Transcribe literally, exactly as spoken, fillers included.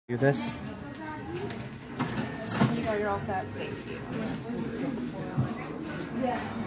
Do this. You know you're all set. Thank you. Yeah.